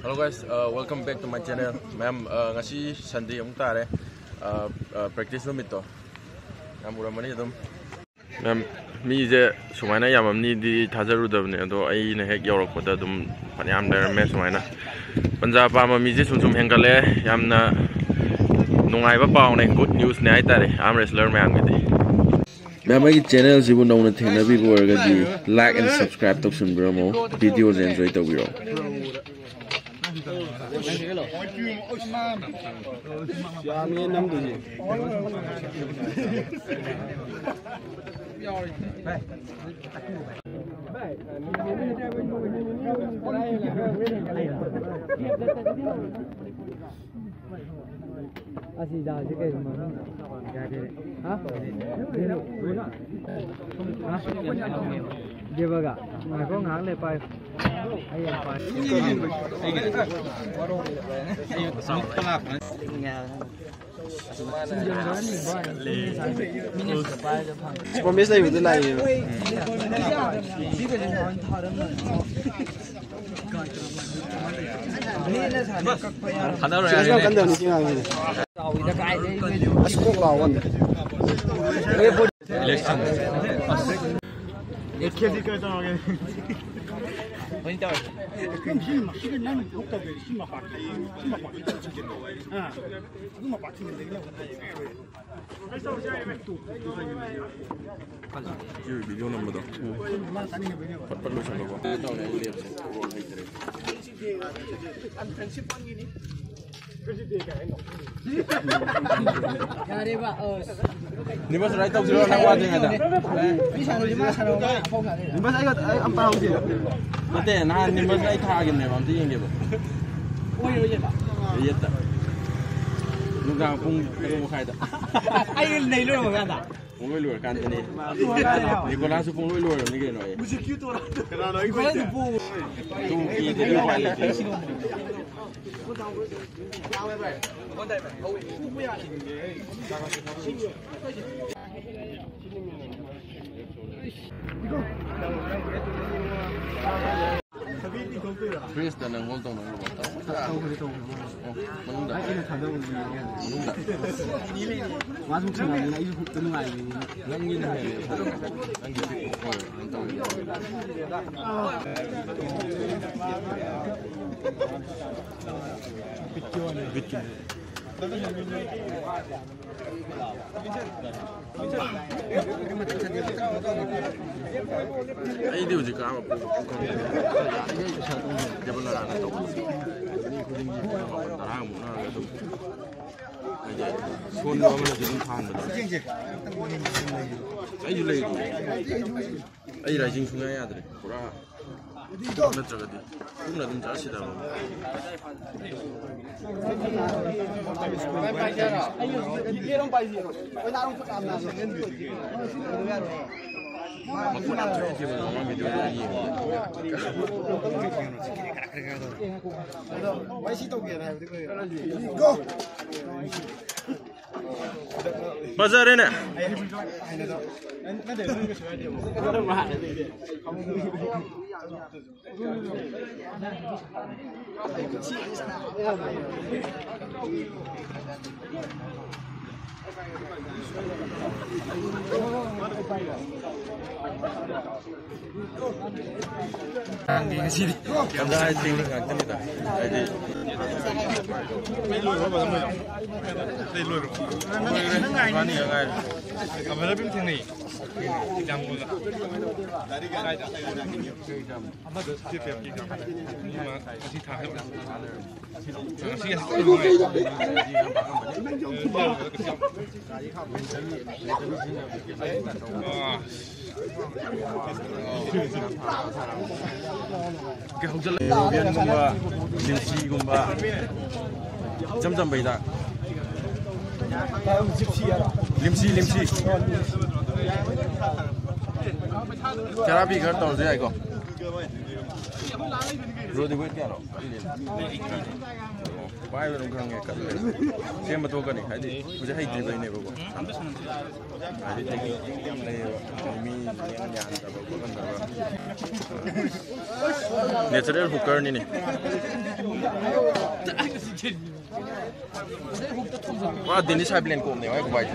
Hello guys, welcome back to my channel. Ma'am, ngasi Sunday amuk tare practice numit to. Ma'am uramani adum. Ma'am, mi je sumaina yamamni di thajarudabne ado ai na hek yorokpada adum panyam lerame sumaina. Punjab ama mi je sum hengale yamna nungaiba paw ne good news ne ai tare arm wrestler ma'am gidi. Ma'am ai channel jibu nongna thengna bi borga di like and subscribe to sunbramo videos enjoy to biro. Video number Nimas right out zero nang wadi ngada. Nimas ay ang parang dia. Mate na nimas ay thagin ne bam tingin ba. Iya ta. Nuga pung pero khai da. Ay nei lo ma da. Pung lo kan ni. Nicolas pung lo ni ke no ai. Music to ra. Kana no ko ni pu. Tu ki de lo ai. Chris dan ang ngoltong ng robot. Manunda. Ay ina thada uli niya. Manunda. Masuk sana na isu tunay. Lang yun na. Ang gipit ko. Bitcoin. Ay di uji ka apa pun. Dia benar ada tu. Ini kuning ni tarang mana ada tu. Aja. Sun lo mana jadi thang betul. Ay julai. Ay rajin sungai ada. Pura. Nak jaga dia. Pun nak dimana sih dah. Ayo, dia orang bayi. Kita orang pun ambil. Aku nak cakap dia orang video lagi. Masih tahu dia nak. Go. Bazar ni. Angin sini. Kamera tinggi kan ni dah. Jadi. Pelur apa nama? Pelur. Mana yang? Kamera pun tinggi. Jam pula. Dari kan? Apa tu? Siapa yang jam? Masih tahu. Masih gumba, limsi gumba, jam beda. Limsi. Cara biar tahu saya kok. Rodi buat क्या लो? Why we don't go and cut it? Same but organic. I did. We just hate it by never go. I did take me natural hooker ni. Wah, Dennis hai blend kom ne, wah, kubai.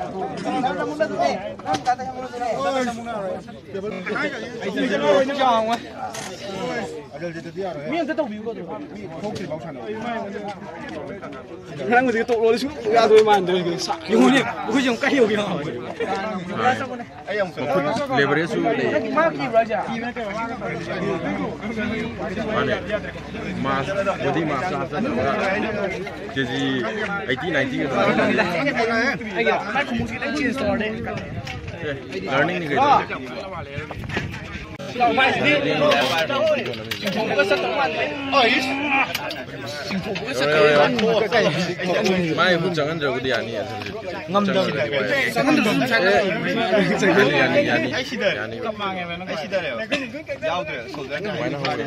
Khả năng của cái tội xuống ra rồi mà rồi sợ nhiều nhỉ, không dùng cái nhiều kìa. Leverage su le. Mana? Mas, body massage na. Jadi 80-90 ke. Learning ni gitu. Mai pun jangan jauh dia ni. Ngam jauh. Jangan jauh. Yani. Jauh tu. Mana hal?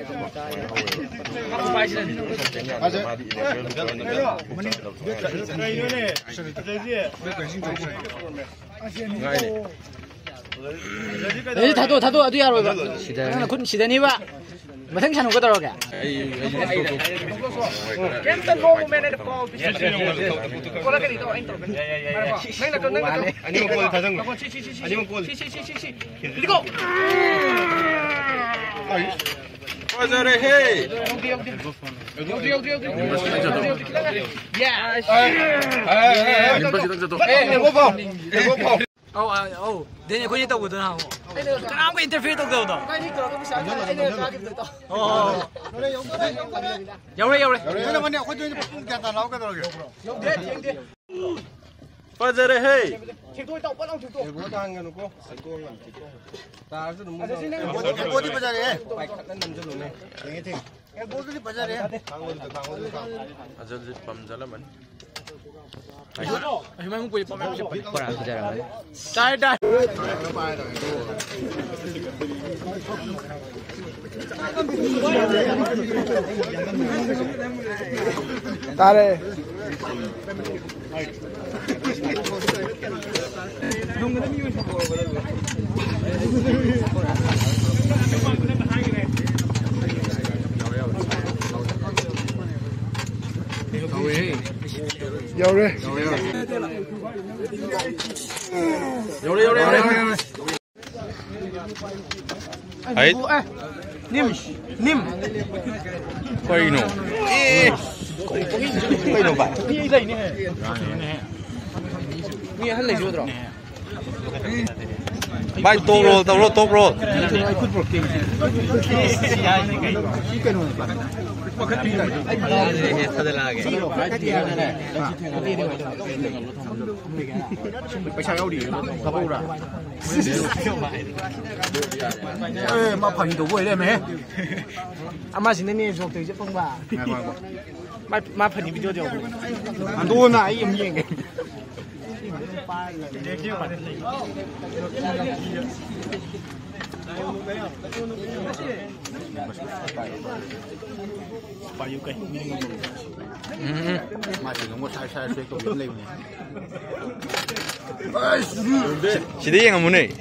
에이 다도 어디야 로 시대 군 시대니 봐 마생 차는 거 더러게 겜tân vô men này có có cái gì đâu anh anh là con anh đi một thời gian anh đi một đi go Bây giờ đây hey. 내내 거기 있다거든 하고. 아무 인터뷰 도 그거도. 여래. 근데 뭐냐, 호주에 뽕겠다 나오거든. Bây giờ đây hey. 뭐 당겨 놓고 알고 다서 너무 어디 바자래? 땡땡. 어디 바자래? Aja pamjalaman. Himay mo po yung pamay mo siya. Parang bajaran. Dai. Tare. 여래. Ấy. Nim. Quay nổ. quay đầu vậy. Nghe hắn lấy vô rồi. Bay top roll. mà phần đủ vậy đấy mẹ. 아마 진행님 좀 되게 뻥 봐. 마 편이 비디오 좀. 안 도나 이 음식. mà chỉ có sai xoay tôi lên này. Siapa yang ngamun ni?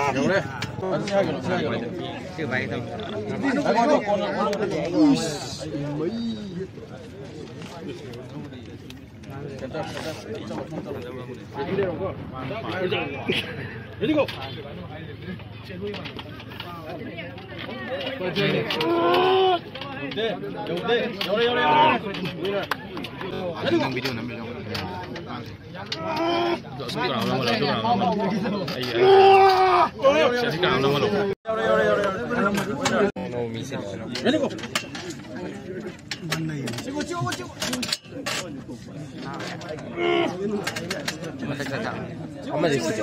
Chưa bay thôi. Ready go. video nằm video. Ready go. 엄마 있어.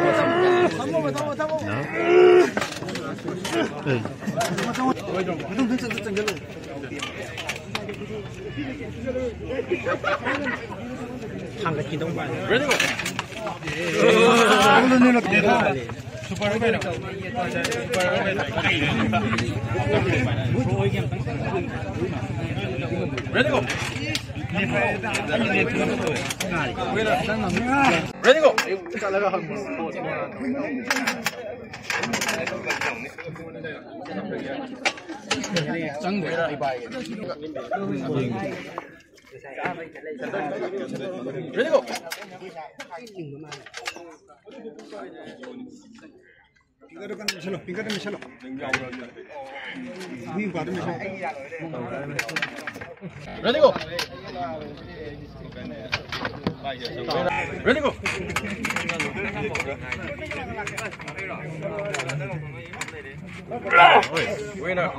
Ready go. Ready go. Ready go. 真的，禮拜。 Ready go. Ready go. Ready go. Winner.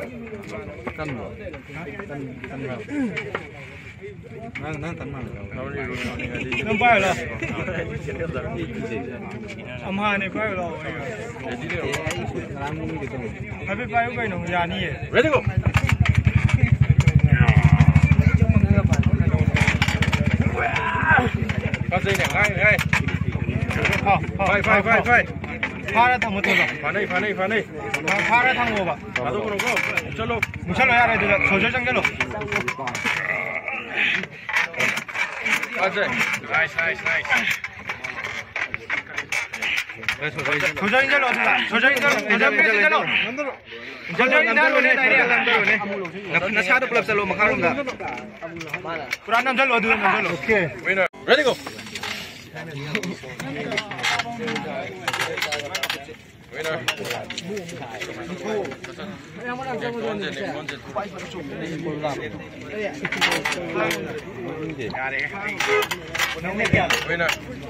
Không phải rồi. Ông hai này phải rồi. Phải biết phải cái nông gia này. Ready go. Có gì để ngay. Phải. Phá ra thằng một thôi rồi. Phá đi. Phá ra thằng một bà. Phá đâu có. Muchalo ya đây được. Thôi cho cái luôn. Nice. 도저히 인절로 어디다? 도저히 인절로. 나 사도 클럽 살로 마카롱가. 불안 남절로 어디 남절로. 오케이. Winner. Ready go. Winner. Winner.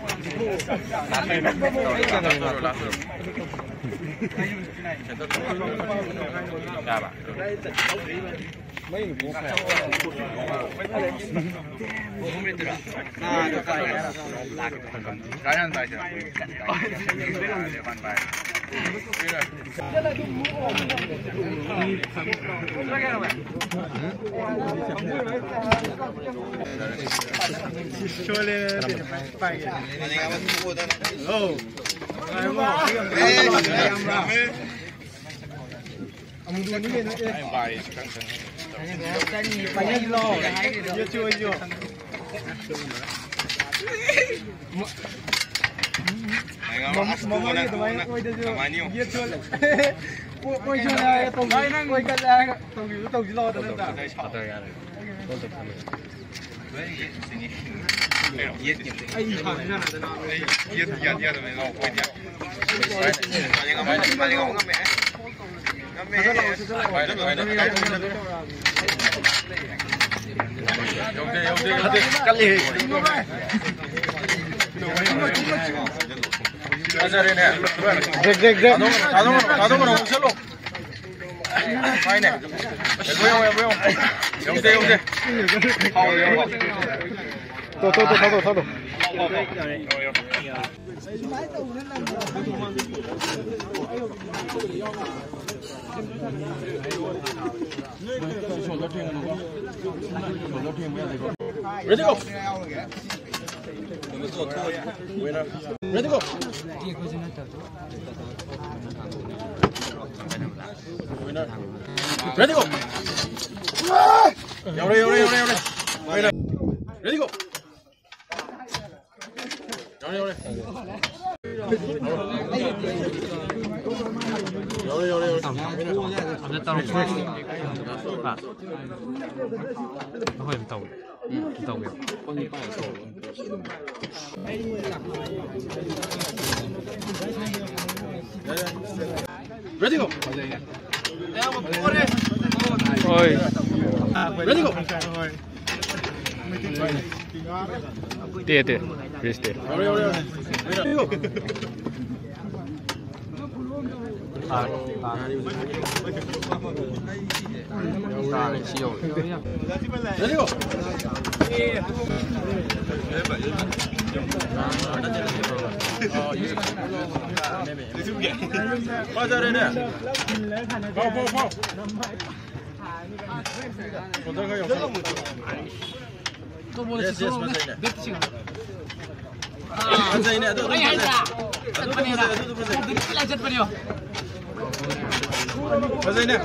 Ready go. Winner. Ready go. Winner. Ready go. Winner. Ready go. Ready go. Oi. Ready go. Tê. Rest tê. Ready go. Ready go. Bao giờ đây nè? Bao. Còn tôi có dùng không? Yes, Mazay nè. Mazay nè.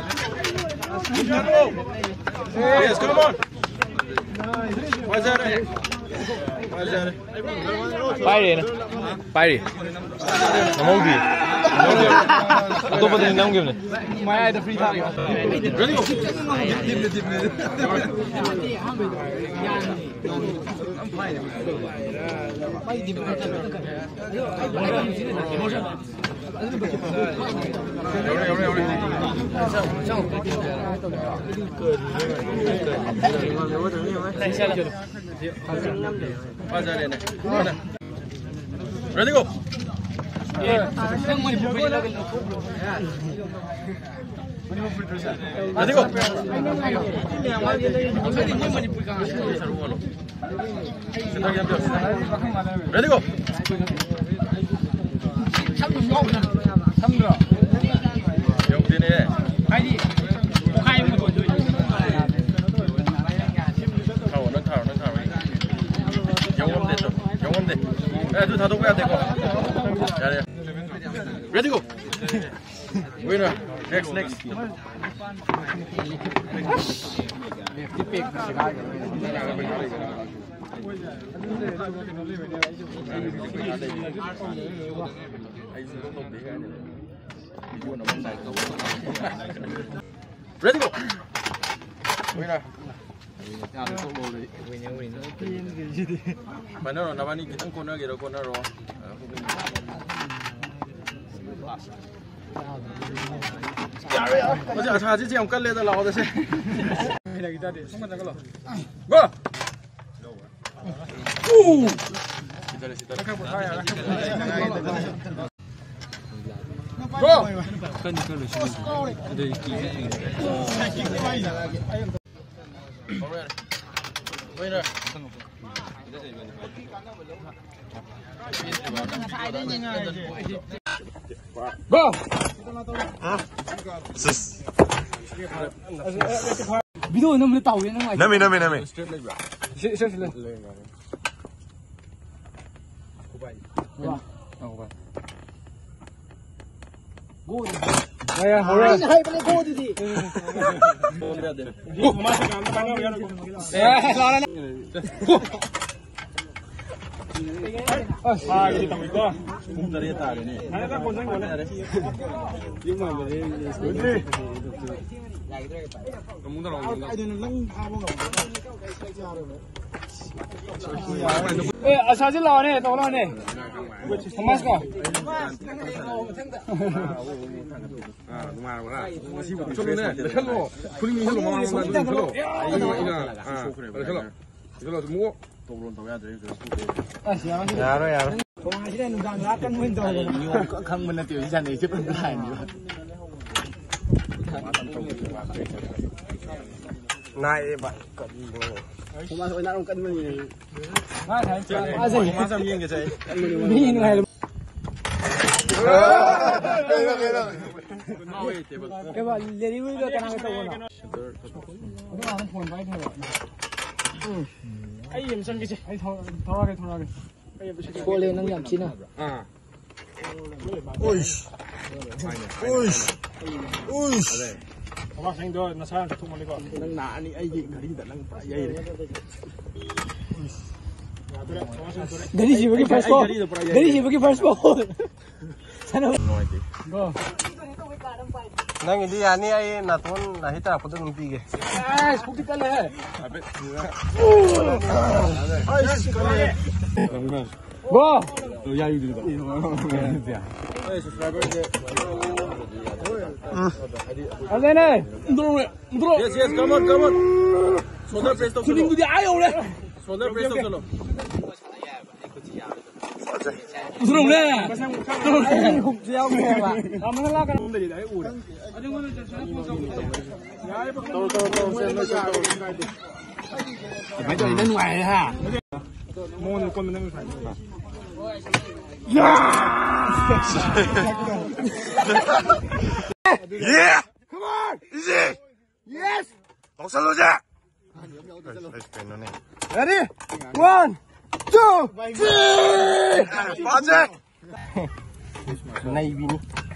Yes, come on. Mazay nè. Paire, paire. Não vi. Eu tô podendo não give. Mas é da free time. Ready go. Ready go. Ready go. Ready go. Ready go. Winner. Next. Ready go. Winner. Mana nama ni kita corner gitu corner roh. Macam aja sih yang kali dah lawan dah sih. Go. Go. Winner. Go. Video nó mới tàu vậy nó ngoài. Nami. Straight lên. Go. Này, hồi hay phải go đi. Go. Kita mau ikut. Dari tadi ni. Ada pun jangan boleh. Lima boleh. Kamu dah lawan. Asal je lawan ni, tahu lawan ni. Mas kau. Naik pak. Masuk nak ungkat ni. Masa mian ke saya? Ni ni. Coba dari dulu dah kena kata orang. Aku nak phone baik ni. Ai yang sang ke? Ai thora ke. Boleh nang yang Cina. Uish. Apa sang do nasa tu mali ko. Nang na ni ai gari dah nang ayai. Dari si bagi first ball. Dari si bagi first ball. Sana. Go. Nang ini ani ai natun nahi tak apa tu nanti ke? Scooty kal hai. Go. Tu ya itu tu. Ada ni. Ndro. Yes, come on. Shoulder press to. Kuning dia ayo le. Shoulder press to solo. Ndro le. Ai khục treo nghe mà. Kamu nak kan dari dah udah. Ada mana cara pun ya ai betul. Mấy chỗ bên ngoài ha. Môn con mình phải. Yeah. Come on. Easy. Yes. Tong selalu je. Ready? 1, 2, 3. Bajak. Này vì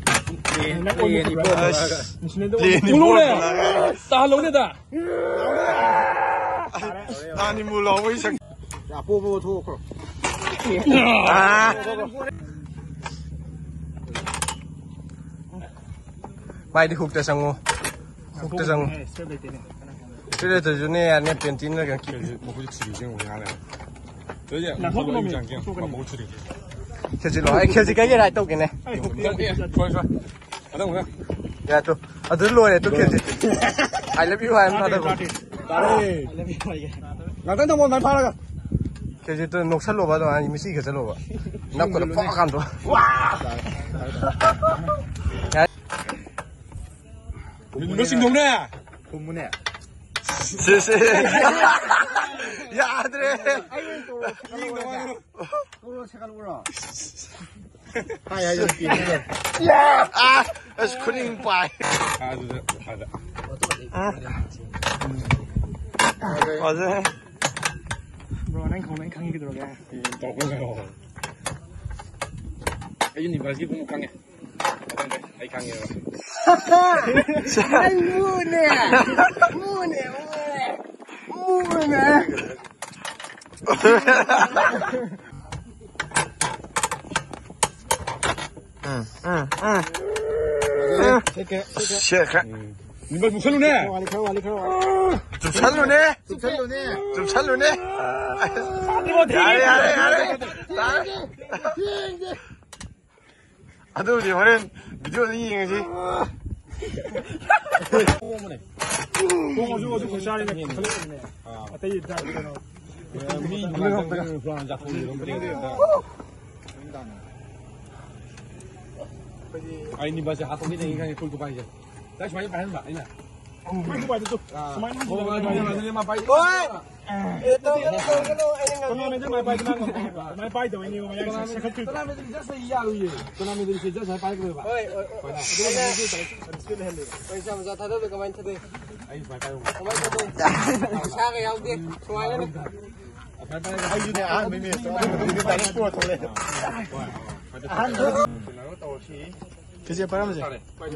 Luôn nè. Ta lâu nè ta. Ani mulu awak 야, 뽀뽀 줘. Bài đi hụt sang ngô. Hụt sang. Cái này từ chỗ này anh em tiền tin là cái kiểu 뭐 굳이 지금 오냐 래. 저기 나 소금 장기 뭐 추리. cái gì nói cái gì này tôi cái này. 좋아. ada 뭐야? Ya tuh. Ada lu ya tuh cái gì. I love you anh ada. 나래. 나간 더 뭐날 팔아가. cái gì tôi nộp sắt lô vào đó anh mới xí cái sắt lô vào. Nắp cái nó phá khăn rồi. 몇 신동네? 본문에. 쓰쓰. 야 아들에. 또 색깔 울어. 아야 여기. 야 아, 스크린 바이. 맞아. Bro, anh không cái được kìa. 또 그래요. 아윤이 맛이 좀 강해. 아이 강해요. Ai mua nè. Mua nè. Mua nè. Shit. 이거 무슨 눈에? 좀 살로네. 좀 살로네. 야래. 아들 우리 오늘 비디오 이행이지. Kung uso ko siya rin nagkalit. At ay ito na. 미 누나랑 그런 작품이 이런 아이니 바지 하통이 인간이 꼴도 봐야지. 다시 많이 봐야 된다. 아니나. May kumain dito. Sumayin mo. 맞아. 마 바이. Ito. Kung namin dyan, may bayad na nga. May bayad daw, hindi mo mayang sa sakit. 사람들이 진짜 이해하고 사람들이 진짜 잘 빨리 그래 봐. पैसा था तो कमाई थे 아이 말 빨리. कमाई तो छा गए आओ देख सुनाया ना 말 빨리. 아이 네 아, 매매. 이거 빨리 뽑아 돌래. 그제 바람지 빨리.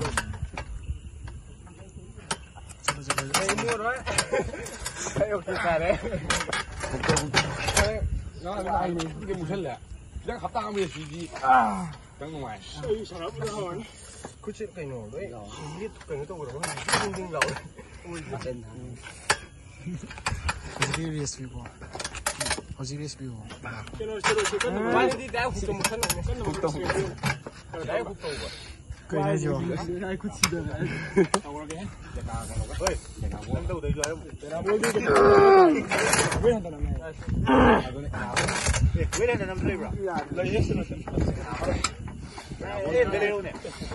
mua rồi thấy ok đấy 아이 이게 무슨 래? 그냥 갔다 가면 되지. 짱 ngoài. cứ chuyện phải nổ đấy biết cần tôi rồi đinh lẩu ui tên Osiris people quay đi đeo hụt một thân đeo hụt tàu Cười này chưa? ơi, năm đầu đấy rồi. Quên thằng này. Quên thằng năm đấy bro. Lấy hết rồi. Em đây đâu nè.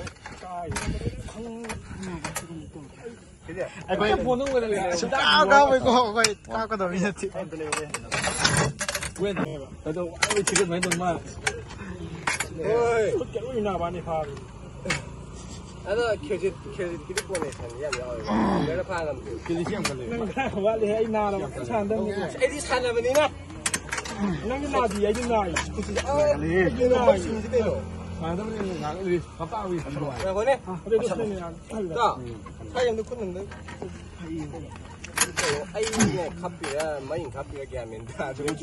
Ai quay buồn không quên rồi. cao với cô quay cao cái đầu như thế quên. Tao đâu ai chỉ cần mấy đồng mà. Ôi, cái ui nào bạn đi pha. Ano kedi ko ne san ya ya le pa lam kedi siang kali Wa le ai na la san dan ni. ai di san na ni na Nang na di ai di na. ni na ni lo mà nó ngã cái gì pháp tao gì rồi ya ko ne Ada tu ni. ta sai yang du kun nang ai ne khap pi ya mai khap pi ya men da du ju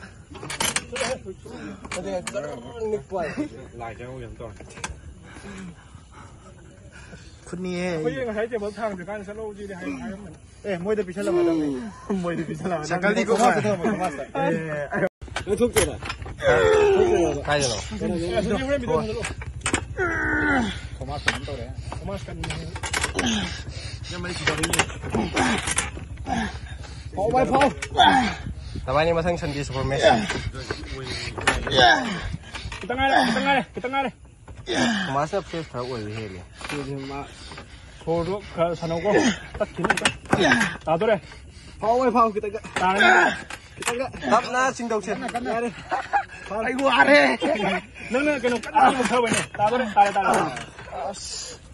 ni kwai lại cho ông to kun ni he Bây giờ thấy chỉ một thằng thì cái sẽ lâu gì để hay mình. 에 뭐에도 비살라 마당이 Mày đi 살아. 잠깐 이거 너 족제라 가야 너 야, 저기 왜 믿어 놓는 거? 고마워 좀 떠래 고마워 간. 야만 기다리니 파워. Namanya masang sandi supermesh. Kita ngare. Masa pes thau oi he le. 지금 막 소로 가 사놓고 딱 기니까. 나도 그래. Paw kita ga. Tap na sing dau chen. 아이고 아래. 너는 그냥 깜짝 못하고 있네. 나도 그래. 따라.